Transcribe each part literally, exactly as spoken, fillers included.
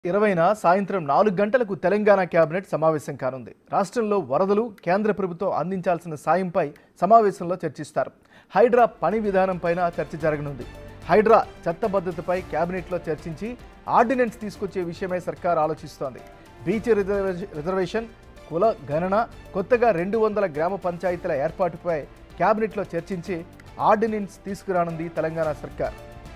ఇరవైన సాయంత్రం నాలుగు గంటలకు తెలంగాణ కేబినెట్ సమావేశం కానుంది. రాష్ట్రంలో వరదలు, కేంద్ర ప్రభుత్వం అందించాల్సిన సాయంపై సమావేశంలో చర్చిస్తారు. హైడ్రా పని విధానంపైన చర్చ జరగనుంది. హైడ్రా చట్టబద్ధతపై కేబినెట్లో చర్చించి ఆర్డినెన్స్ తీసుకొచ్చే విషయమై సర్కార్ ఆలోచిస్తోంది. బీచ్ రిజర్వేషన్, కుల గణన, కొత్తగా రెండు వందల గ్రామ పంచాయతీల ఏర్పాటుపై కేబినెట్లో చర్చించి ఆర్డినెన్స్ తీసుకురానుంది తెలంగాణ సర్కార్.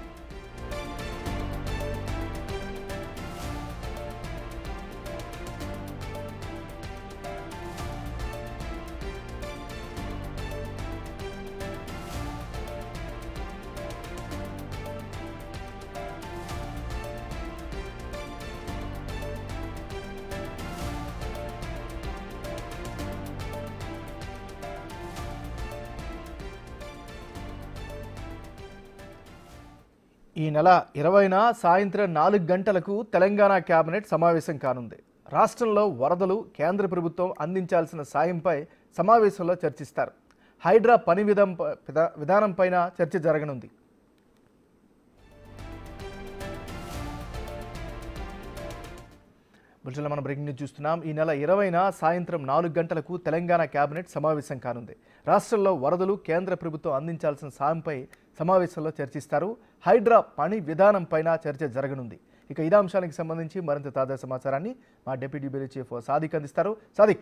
ఈ నెల ఇరవైన సాయంత్రం నాలుగు గంటలకు తెలంగాణ కేబినెట్ సమావేశం కానుంది. రాష్ట్రంలో వరదలు, కేంద్ర ప్రభుత్వం అందించాల్సిన సాయంపై సమావేశంలో చర్చిస్తారు. హైడ్రా పని విధం విధానంపైన చర్చ జరగనుంది. బులెటిన్లో మనం బ్రేకింగ్ న్యూస్ చూస్తున్నాం. ఈ నెల ఇరవైన సాయంత్రం నాలుగు గంటలకు తెలంగాణ కేబినెట్ సమావేశం కానుంది. రాష్ట్రంలో వరదలు, కేంద్ర ప్రభుత్వం అందించాల్సిన సాయంపై సమావేశంలో చర్చిస్తారు. హైడ్రా పని విధానంపైన చర్చ జరగనుంది. ఇక ఇదే అంశానికి సంబంధించి మరింత తాజా సమాచారాన్ని మా డిప్యూటీ బ్యూరో చీఫ్ సాదిక్ అందిస్తారు. సాదిక్.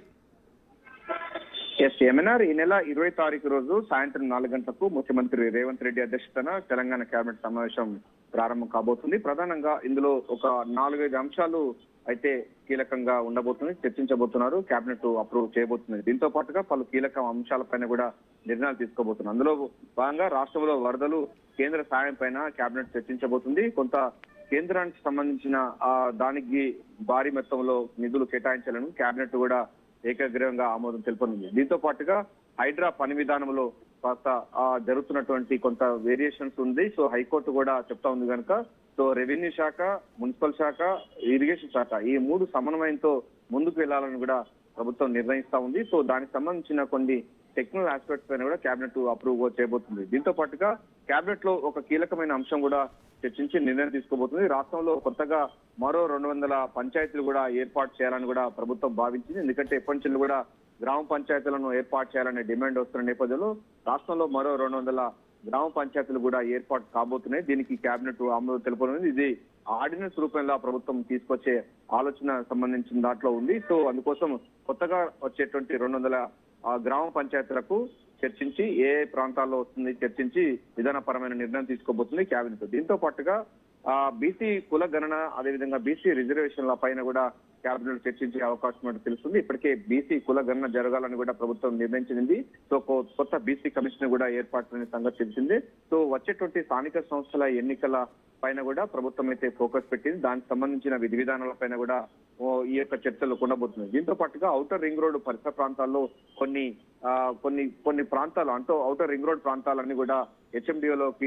ఎస్ ఎంఎన్ఆర్ ఈ నెల ఇరవై తారీఖు రోజు సాయంత్రం నాలుగు గంటలకు ముఖ్యమంత్రి రేవంత్ రెడ్డి అధ్యక్షతన తెలంగాణ కేబినెట్ సమావేశం ప్రారంభం కాబోతుంది. ప్రధానంగా ఇందులో ఒక నాలుగైదు అంశాలు అయితే కీలకంగా ఉండబోతుంది, చర్చించబోతున్నారు, కేబినెట్ అప్రూవ్ చేయబోతుంది. దీంతో పాటుగా పలు కీలక అంశాలపైన కూడా నిర్ణయాలు తీసుకోబోతున్నారు. అందులో భాగంగా రాష్ట్రంలో వరదలు, కేంద్ర సాయం పైన కేబినెట్ చర్చించబోతుంది. కొంత కేంద్రానికి సంబంధించిన ఆ దానికి భారీ మొత్తంలో నిధులు కేటాయించాలని కేబినెట్ కూడా ఏకగ్రీవంగా ఆమోదం తెలుపనుంది. దీంతో పాటుగా హైడ్రా పని విధానంలో కాస్త జరుగుతున్నటువంటి కొంత వేరియేషన్స్ ఉంది. సో హైకోర్టు కూడా చెప్తా ఉంది కనుక సో రెవెన్యూ శాఖ, మున్సిపల్ శాఖ, ఇరిగేషన్ శాఖ ఈ మూడు సమన్వయంతో ముందుకు వెళ్లాలని కూడా ప్రభుత్వం నిర్ణయిస్తా ఉంది. సో దానికి సంబంధించిన కొన్ని టెక్నికల్ ఆస్పెక్ట్స్ పైన కూడా కేబినెట్ అప్రూవ్ చేయబోతుంది. దీంతో పాటుగా కేబినెట్ లో ఒక కీలకమైన అంశం కూడా చర్చించి నిర్ణయం తీసుకోబోతుంది. రాష్ట్రంలో కొత్తగా మరో రెండు వందల పంచాయతీలు కూడా ఏర్పాటు చేయాలని కూడా ప్రభుత్వం భావించింది. ఎందుకంటే ఎప్పటి నుంచి కూడా గ్రామ పంచాయతీలను ఏర్పాటు చేయాలనే డిమాండ్ వస్తున్న నేపథ్యంలో రాష్ట్రంలో మరో రెండు వందల గ్రామ పంచాయతీలు కూడా ఏర్పాటు కాబోతున్నాయి. దీనికి కేబినెట్ ఆమోదం తెలుపనుంది. ఇది ఆర్డినెన్స్ రూపంలో ప్రభుత్వం తీసుకొచ్చే ఆలోచన సంబంధించిన దాంట్లో ఉంది. సో అందుకోసం కొత్తగా వచ్చేటువంటి రెండు వందల గ్రామ పంచాయతీలకు చర్చించి ఏ ప్రాంతాల్లో వస్తుంది చర్చించి విధానపరమైన నిర్ణయం తీసుకోబోతుంది కేబినెట్. దీంతో పాటుగా ఆ బీసీ కుల గణన, అదేవిధంగా బీసీ రిజర్వేషన్ల పైన కూడా కేబినెట్ చర్చించే అవకాశం అంటే తెలుస్తుంది. ఇప్పటికే బీసీ కుల గణన జరగాలని కూడా ప్రభుత్వం నిర్ణయించింది. సో కొత్త బీసీ కమిషన్ కూడా ఏర్పాటు సంగతి తెలిసిందే. సో వచ్చేటువంటి స్థానిక సంస్థల ఎన్నికల పైన కూడా ప్రభుత్వం అయితే ఫోకస్ పెట్టింది. దానికి సంబంధించిన విధి విధానాల పైన కూడా ఈ యొక్క చర్చలు ఉండబోతుంది. దీంతో పాటుగా ఔటర్ రింగ్ రోడ్ పరిసర ప్రాంతాల్లో కొన్ని కొన్ని కొన్ని ప్రాంతాలు అంటూ ఔటర్ రింగ్ రోడ్ ప్రాంతాలన్నీ కూడా హెచ్ఎండిఓలోకి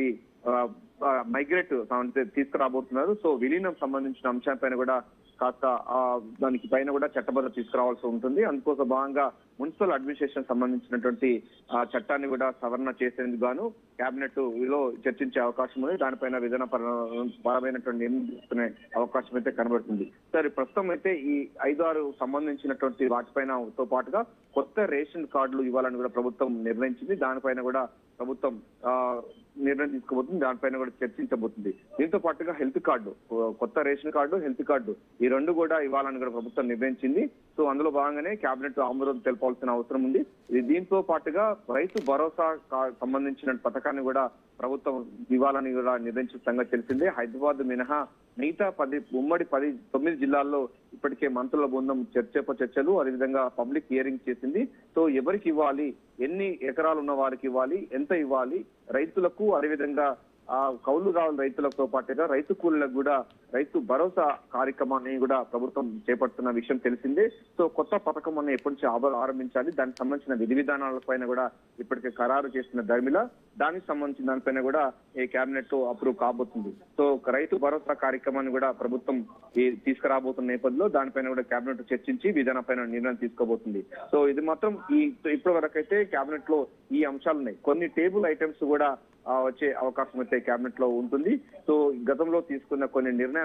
మైగ్రేట్ తీసుకురాబోతున్నారు. సో విలీనం సంబంధించిన అంశాలపైన కూడా కాస్త దానికి పైన కూడా చట్టబద్ధత తీసుకురావాల్సి ఉంటుంది. అందుకోసం భాగంగా మున్సిపల్ అడ్మినిస్ట్రేషన్ సంబంధించినటువంటి ఆ చట్టాన్ని కూడా సవరణ చేసేందుకు గాను కేబినెట్ లో చర్చించే అవకాశం ఉంది. దానిపైన విధాన పరమైనటువంటి నిర్ణయం తీసుకునే అవకాశం అయితే కనబడుతుంది. సరే, ప్రస్తుతం అయితే ఈ ఐదు ఆరు సంబంధించినటువంటి వాటిపైన తో పాటుగా కొత్త రేషన్ కార్డులు ఇవ్వాలని కూడా ప్రభుత్వం నిర్ణయించింది. దానిపైన కూడా ప్రభుత్వం ఆ నిర్ణయం తీసుకోబోతుంది. దానిపైన కూడా చర్చించబోతుంది. దీంతో పాటుగా హెల్త్ కార్డు, కొత్త రేషన్ కార్డు, హెల్త్ కార్డు ఈ రెండు కూడా ఇవ్వాలని కూడా ప్రభుత్వం నిర్ణయించింది. సో అందులో భాగంగానే కేబినెట్ ఆమోదం తెలపాల్సిన అవసరం ఉంది. దీంతో పాటుగా రైతు భరోసా సంబంధించిన పథకాన్ని కూడా ప్రభుత్వం ఇవ్వాలని కూడా నిర్ణయించిన సంగతి తెలిసిందే. హైదరాబాద్ మినహా మిగతా పది ఉమ్మడి పది తొమ్మిది జిల్లాల్లో ఇప్పటికే మంత్రుల బృందం చర్చప చర్చలు అదేవిధంగా పబ్లిక్ హియరింగ్ చేసింది. సో ఎవరికి ఇవ్వాలి, ఎన్ని ఎకరాలు ఉన్న వారికి ఇవ్వాలి, ఎంత ఇవ్వాలి, రైతులకు అదేవిధంగా ఆ కౌలుదారుల రైతులతో పాటుగా రైతు కూలీలకు కూడా రైతు భరోసా కార్యక్రమాన్ని కూడా ప్రభుత్వం చేపడుతున్న విషయం తెలిసిందే. సో కొత్త పథకం అన్న ఎప్పటి నుంచి ఆరంభించాలి, దానికి సంబంధించిన విధి విధానాలపైన కూడా ఇప్పటికే ఖరారు చేసిన ధర్మిల దానికి సంబంధించిన దానిపైన కూడా ఈ కేబినెట్ అప్రూవ్ కాబోతుంది. సో రైతు భరోసా కార్యక్రమాన్ని కూడా ప్రభుత్వం తీసుకురాబోతున్న నేపథ్యంలో దానిపైన కూడా కేబినెట్ చర్చించి విధానంపైన నిర్ణయం తీసుకోబోతుంది. సో ఇది మాత్రం ఈ ఇప్పటి వరకు అయితే కేబినెట్ లో ఈ అంశాలు ఉన్నాయి. కొన్ని టేబుల్ ఐటమ్స్ కూడా వచ్చే అవకాశం అయితే కేబినెట్ లో ఉంటుంది. సో గతంలో తీసుకున్న కొన్ని నిర్ణయాలు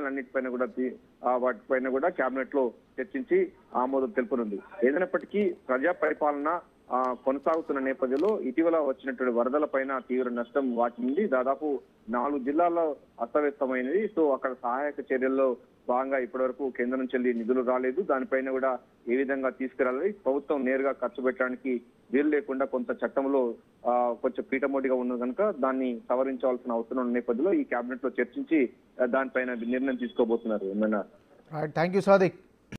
నిర్ణయాలన్నిటిపైన కూడా తీ- ఆ వాటిపైన కూడా కేబినెట్ లో చర్చించి ఆమోదం తెలుపనుంది. ఏదైనప్పటికీ ప్రజా పరిపాలన ఆ కొనసాగుతున్న నేపథ్యంలో ఇటీవల వచ్చినటువంటి వరదల పైన తీవ్ర నష్టం వాటింది. దాదాపు నాలుగు జిల్లాల్లో అస్తవ్యస్తమైనది. సో అక్కడ సహాయక చర్యల్లో భాగంగా ఇప్పటి వరకు కేంద్రం నుంచి వెళ్ళి నిధులు రాలేదు. దానిపైన కూడా ఏ విధంగా తీసుకురాలి, ప్రభుత్వం నేరుగా ఖర్చు పెట్టడానికి వీలు లేకుండా కొంత చట్టంలో ఆ కొంచెం పీఠమోటిగా ఉన్నది కనుక దాన్ని సవరించాల్సిన అవసరం ఉన్న నేపథ్యంలో ఈ కేబినెట్ లో చర్చించి ఆ, దానిపైన నిర్ణయం తీసుకోబోతున్నారు. ఏమైనా థ్యాంక్ యూ సాదిక్.